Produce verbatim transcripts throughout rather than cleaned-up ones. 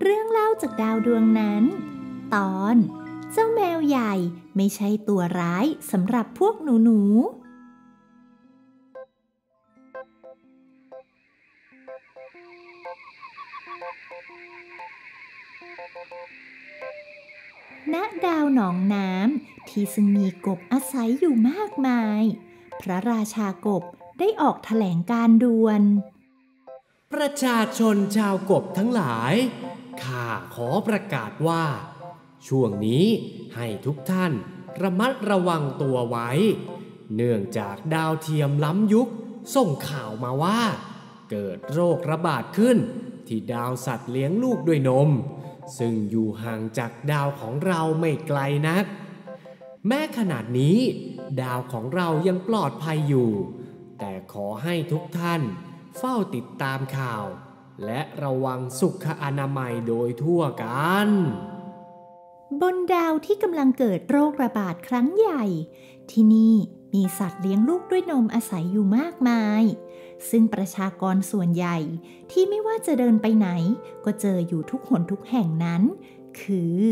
เรื่องเล่าจากดาวดวงนั้นตอนเจ้าแมวใหญ่ไม่ใช่ตัวร้ายสำหรับพวกหนูหนูณดาวหนองน้ำที่ซึ่งมีกบอาศัยอยู่มากมายพระราชากบได้ออกแถลงการณ์ด่วนประชาชนชาวกบทั้งหลายข้าขอประกาศว่าช่วงนี้ให้ทุกท่านระมัดระวังตัวไว้เนื่องจากดาวเทียมล้ำยุคส่งข่าวมาว่าเกิดโรคระบาดขึ้นที่ดาวสัตว์เลี้ยงลูกด้วยนมซึ่งอยู่ห่างจากดาวของเราไม่ไกลนักแม้ขนาดนี้ดาวของเรายังปลอดภัยอยู่แต่ขอให้ทุกท่านเฝ้าติดตามข่าวและระวังสุขอนามัยโดยทั่วกันบนดาวที่กำลังเกิดโรคระบาดครั้งใหญ่ที่นี่มีสัตว์เลี้ยงลูกด้วยนมอาศัยอยู่มากมายซึ่งประชากรส่วนใหญ่ที่ไม่ว่าจะเดินไปไหนก็เจออยู่ทุกหนทุกแห่งนั้นคือ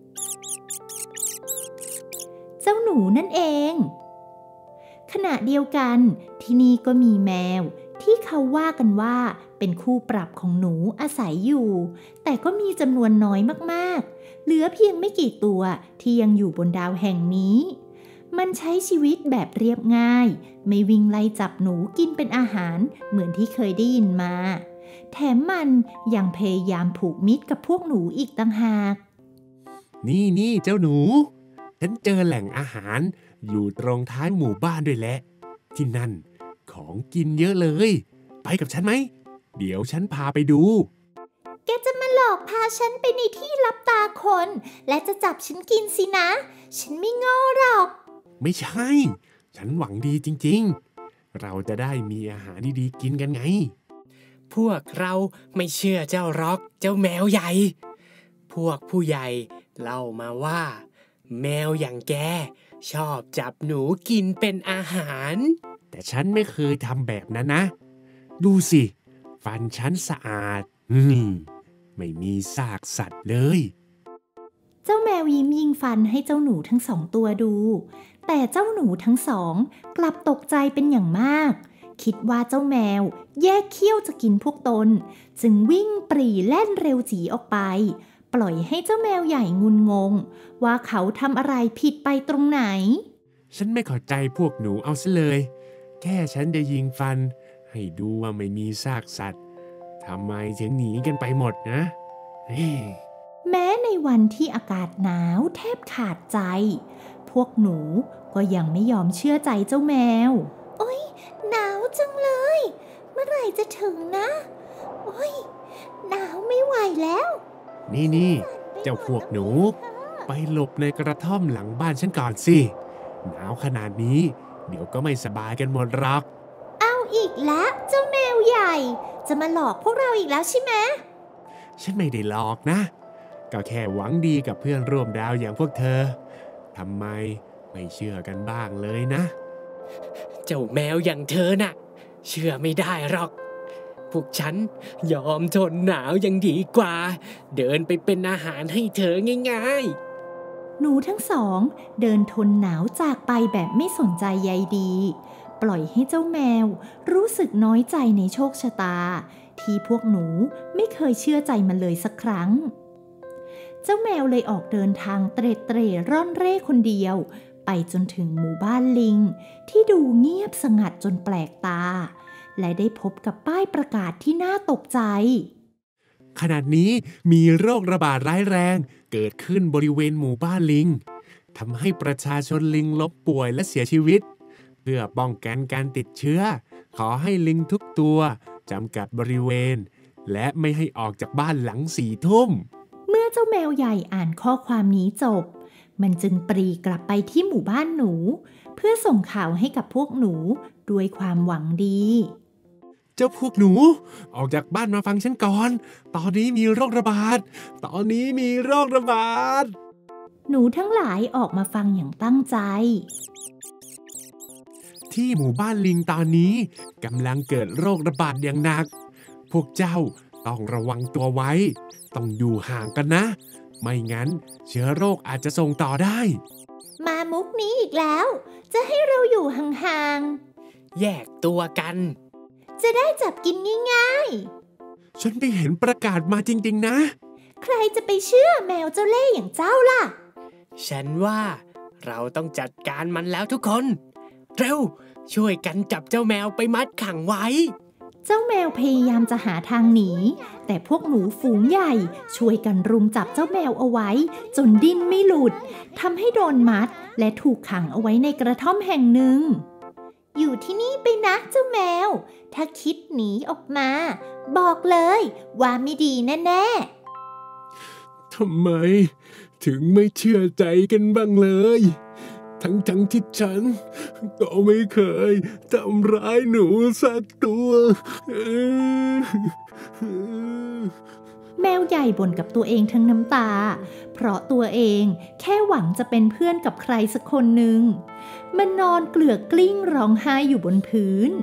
เจ้าหนูนั่นเองขณะเดียวกันที่นี่ก็มีแมวที่เขาว่ากันว่าเป็นคู่ปรับของหนูอาศัยอยู่แต่ก็มีจำนวนน้อยมากๆเหลือเพียงไม่กี่ตัวที่ยังอยู่บนดาวแห่งนี้มันใช้ชีวิตแบบเรียบง่ายไม่วิ่งไล่จับหนูกินเป็นอาหารเหมือนที่เคยได้ยินมาแถมมันยังพยายามผูกมิตรกับพวกหนูอีกต่างหากนี่นี่เจ้าหนูฉันเจอแหล่งอาหารอยู่ตรงท้ายหมู่บ้านด้วยแหละที่นั่นของกินเยอะเลยไปกับฉันไหมเดี๋ยวฉันพาไปดูแกจะมาหลอกพาฉันไปในที่ลับตาคนและจะจับฉันกินสินะฉันไม่โง่หรอกไม่ใช่ฉันหวังดีจริงๆเราจะได้มีอาหารดีๆกินกันไงพวกเราไม่เชื่อเจ้าร็อกเจ้าแมวใหญ่พวกผู้ใหญ่เล่ามาว่าแมวอย่างแกชอบจับหนูกินเป็นอาหารแต่ฉันไม่เคยทำแบบนั้นนะดูสิฟันฉันสะอาดอืมไม่มีซากสัตว์เลยเจ้าแมวยิ้มยิงฟันให้เจ้าหนูทั้งสองตัวดูแต่เจ้าหนูทั้งสองกลับตกใจเป็นอย่างมากคิดว่าเจ้าแมวแยกเขี้ยวจะกินพวกตนจึงวิ่งปรีแล่นเร็วจีออกไปปล่อยให้เจ้าแมวใหญ่งุนงงว่าเขาทำอะไรผิดไปตรงไหนฉันไม่เข้าใจพวกหนูเอาซะเลยแค่ฉันจะยิงฟันให้ดูว่าไม่มีซากสัตว์ทำไมถึงหนีกันไปหมดนะแม้ในวันที่อากาศหนาวแทบขาดใจพวกหนูก็ยังไม่ยอมเชื่อใจเจ้าแมวโอ๊ยหนาวจังเลยเมื่อไหร่จะถึงนะโอ๊ยหนาวไม่ไหวแล้วนี่นี่เจ้าพวกหนูไปหลบในกระท่อมหลังบ้านฉันก่อนสิหนาวขนาดนี้เดี๋ยวก็ไม่สบายกันหมดหรอกเอาอีกแล้วเจ้าแมวใหญ่จะมาหลอกพวกเราอีกแล้วใช่ไหมฉันไม่ได้หลอกนะก็แค่หวังดีกับเพื่อนร่วมดาวอย่างพวกเธอทำไมไม่เชื่อกันบ้างเลยนะเจ้าแมวอย่างเธอน่ะเชื่อไม่ได้หรอกพวกฉันยอมทนหนาวยังดีกว่าเดินไปเป็นอาหารให้เธอง่ายๆหนูทั้งสองเดินทนหนาวจากไปแบบไม่สนใจใยดีปล่อยให้เจ้าแมวรู้สึกน้อยใจในโชคชะตาที่พวกหนูไม่เคยเชื่อใจมันเลยสักครั้งเจ้าแมวเลยออกเดินทางเตร่เตร่ร่อนเร่คนเดียวไปจนถึงหมู่บ้านลิงที่ดูเงียบสงัดจนแปลกตาและได้พบกับป้ายประกาศที่น่าตกใจขณะนี้มีโรคระบาดร้ายแรงเกิดขึ้นบริเวณหมู่บ้านลิงทำให้ประชาชนลิงล้มป่วยและเสียชีวิตเพื่อป้องกันการติดเชื้อขอให้ลิงทุกตัวจำกัดบริเวณและไม่ให้ออกจากบ้านหลังสี่ทุ่มเมื่อเจ้าแมวใหญ่อ่านข้อความนี้จบมันจึงปรีกลับไปที่หมู่บ้านหนูเพื่อส่งข่าวให้กับพวกหนูด้วยความหวังดีเจ้าพวกหนูออกจากบ้านมาฟังฉันก่อนตอนนี้มีโรคระบาดตอนนี้มีโรคระบาดหนูทั้งหลายออกมาฟังอย่างตั้งใจที่หมู่บ้านลิงตอนนี้กำลังเกิดโรคระบาดอย่างหนักพวกเจ้าต้องระวังตัวไว้ต้องอยู่ห่างกันนะ ไม่งั้นเชื้อโรคอาจจะส่งต่อได้มามุกนี้อีกแล้วจะให้เราอยู่ห่างๆแยกตัวกันจะได้จับกินง่ายๆฉันไปเห็นประกาศมาจริงๆนะใครจะไปเชื่อแมวเจ้าเล่ห์อย่างเจ้าล่ะฉันว่าเราต้องจัดการมันแล้วทุกคนเร็วช่วยกันจับเจ้าแมวไปมัดขังไว้เจ้าแมวพยายามจะหาทางหนีแต่พวกหนูฝูงใหญ่ช่วยกันรุมจับเจ้าแมวเอาไว้จนดิ้นไม่หลุดทำให้โดนมัดและถูกขังเอาไว้ในกระท่อมแห่งหนึ่งอยู่ที่นี่ไปนะเจ้าแมวถ้าคิดหนีออกมาบอกเลยว่าไม่ดีแน่ๆทำไมถึงไม่เชื่อใจกันบ้างเลยทั้งทั้งที่ฉันก็ไม่เคยทำร้ายหนูสักตัวแมวใหญ่บ่นกับตัวเองทั้งน้ำตาเพราะตัวเองแค่หวังจะเป็นเพื่อนกับใครสักคนหนึ่งมันนอนเกลือกกลิ้งร้องไห้อยู่บนพื้น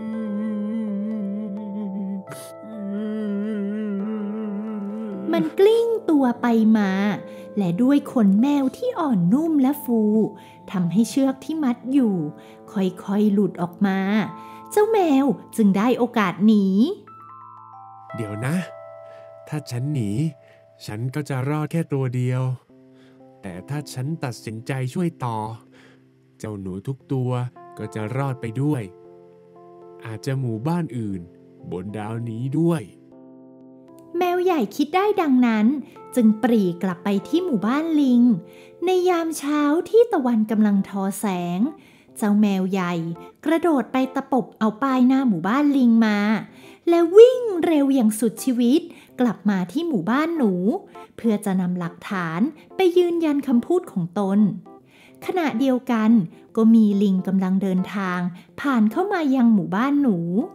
มันกลิ้งตัวไปมาและด้วยขนแมวที่อ่อนนุ่มและฟูทำให้เชือกที่มัดอยู่ค่อยๆหลุดออกมาเจ้าแมวจึงได้โอกาสหนีเดี๋ยวนะถ้าฉันหนีฉันก็จะรอดแค่ตัวเดียวแต่ถ้าฉันตัดสินใจช่วยต่อเจ้าหนูทุกตัวก็จะรอดไปด้วยอาจจะหมู่บ้านอื่นบนดาวนี้ด้วยแมวใหญ่คิดได้ดังนั้นจึงปรีกลับไปที่หมู่บ้านลิงในยามเช้าที่ตะวันกำลังทอแสงเจ้าแมวใหญ่กระโดดไปตะปบเอาป้ายหน้าหมู่บ้านลิงมาและวิ่งเร็วอย่างสุดชีวิตกลับมาที่หมู่บ้านหนูเพื่อจะนำหลักฐานไปยืนยันคำพูดของตนขณะเดียวกันก็มีลิงกำลังเดินทางผ่านเข้ามายังหมู่บ้านหนู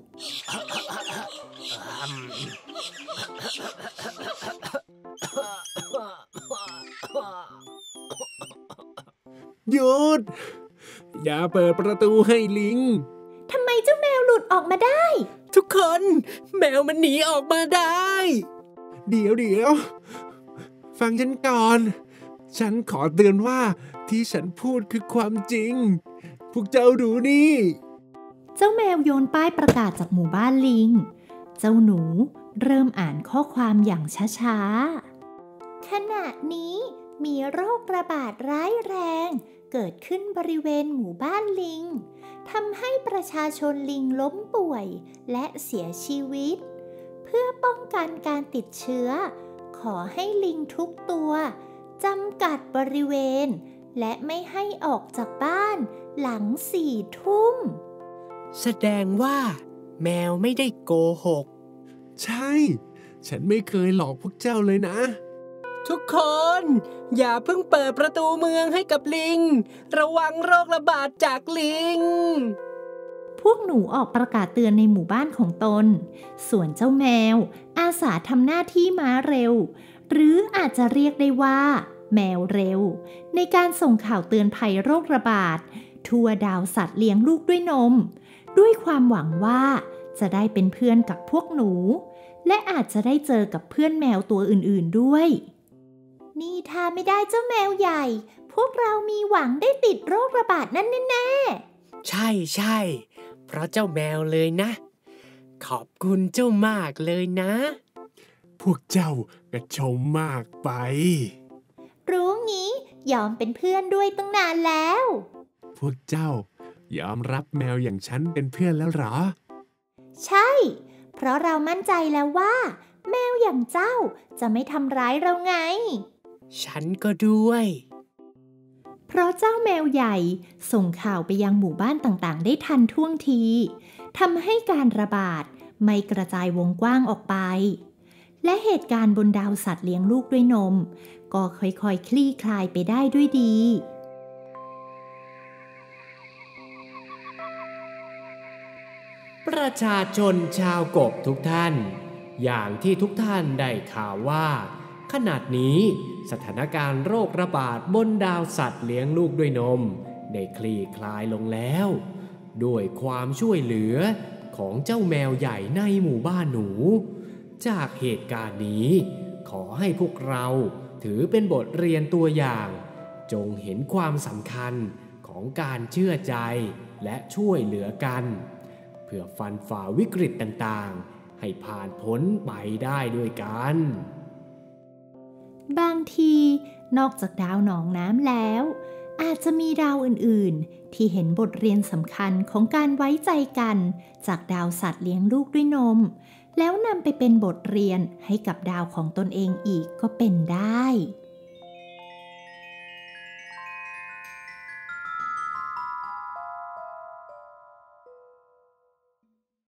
หยุดอย่าเปิดประตูให้ลิงทำไมเจ้าแมวหลุดออกมาได้ทุกคนแมวมันหนีออกมาได้เดี๋ยวเดี๋ยวฟังฉันก่อนฉันขอเตือนว่าที่ฉันพูดคือความจริงพวกเจ้าดูนี่เจ้าแมวโยนป้ายประกาศจากหมู่บ้านลิงเจ้าหนูเริ่มอ่านข้อความอย่างช้าๆขณะนี้มีโรคระบาดร้ายแรงเกิดขึ้นบริเวณหมู่บ้านลิงทำให้ประชาชนลิงล้มป่วยและเสียชีวิตเพื่อป้องกันการติดเชื้อขอให้ลิงทุกตัวจำกัดบริเวณและไม่ให้ออกจากบ้านหลังสี่ทุ่มแสดงว่าแมวไม่ได้โกหกใช่ฉันไม่เคยหลอกพวกเจ้าเลยนะทุกคนอย่าเพิ่งเปิดประตูเมืองให้กับลิงระวังโรคระบาดจากลิงพวกหนูออกประกาศเตือนในหมู่บ้านของตนส่วนเจ้าแมวอาสาทำหน้าที่ม้าเร็วหรืออาจจะเรียกได้ว่าแมวเร็วในการส่งข่าวเตือนภัยโรคระบาดทั่วดาวสัตว์เลี้ยงลูกด้วยนมด้วยความหวังว่าจะได้เป็นเพื่อนกับพวกหนูและอาจจะได้เจอกับเพื่อนแมวตัวอื่นๆด้วยนี่ถ้าไม่ได้เจ้าแมวใหญ่พวกเรามีหวังได้ติดโรคระบาดนั่นแน่ๆใช่ใช่เพราะเจ้าแมวเลยนะขอบคุณเจ้ามากเลยนะพวกเจ้าก็ชมมากไปรู้งี้ยอมเป็นเพื่อนด้วยตั้งนานแล้วพวกเจ้ายอมรับแมวอย่างฉันเป็นเพื่อนแล้วเหรอใช่เพราะเรามั่นใจแล้วว่าแมวอย่างเจ้าจะไม่ทำร้ายเราไงฉันก็ด้วยเพราะเจ้าแมวใหญ่ส่งข่าวไปยังหมู่บ้านต่างๆได้ทันท่วงทีทำให้การระบาดไม่กระจายวงกว้างออกไปและเหตุการณ์บนดาวสัตว์เลี้ยงลูกด้วยนมก็ค่อยๆคลี่คลายไปได้ด้วยดีประชาชนชาวกบทุกท่านอย่างที่ทุกท่านได้ข่าวว่าขณะนี้สถานการณ์โรคระบาดบนดาวสัตว์เลี้ยงลูกด้วยนมได้คลี่คลายลงแล้วด้วยความช่วยเหลือของเจ้าแมวใหญ่ในหมู่บ้านหนูจากเหตุการณ์นี้ขอให้พวกเราถือเป็นบทเรียนตัวอย่างจงเห็นความสำคัญของการเชื่อใจและช่วยเหลือกันเพื่อฟันฝ่าวิกฤตต่างๆให้ผ่านพ้นไปได้ด้วยกันบางทีนอกจากดาวหนองน้ำแล้วอาจจะมีดาวอื่นๆที่เห็นบทเรียนสำคัญของการไว้ใจกันจากดาวสัตว์เลี้ยงลูกด้วยนมแล้วนำไปเป็นบทเรียนให้กับดาวของตนเองอีกก็เป็นได้